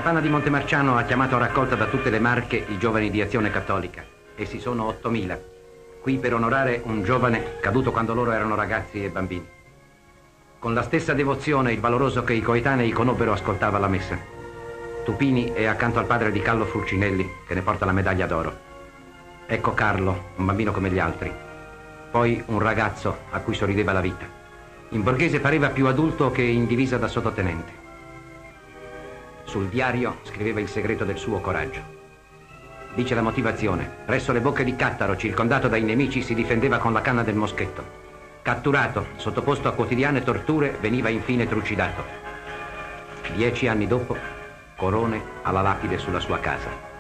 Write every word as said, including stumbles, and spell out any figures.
campana di Montemarciano ha chiamato a raccolta da tutte le Marche i giovani di Azione Cattolica. Essi sono ottomila, qui per onorare un giovane caduto quando loro erano ragazzi e bambini. Con la stessa devozione il valoroso che i coetanei conobbero ascoltava la messa. Tupini è accanto al padre di Carlo Fulcinelli, che ne porta la medaglia d'oro. Ecco Carlo, un bambino come gli altri. Poi un ragazzo a cui sorrideva la vita. In borghese pareva più adulto che in divisa da sottotenente. Sul diario scriveva il segreto del suo coraggio. Dice la motivazione: presso le bocche di Cattaro, circondato dai nemici, si difendeva con la canna del moschetto. Catturato, sottoposto a quotidiane torture, veniva infine trucidato. Dieci anni dopo, corone alla lapide sulla sua casa.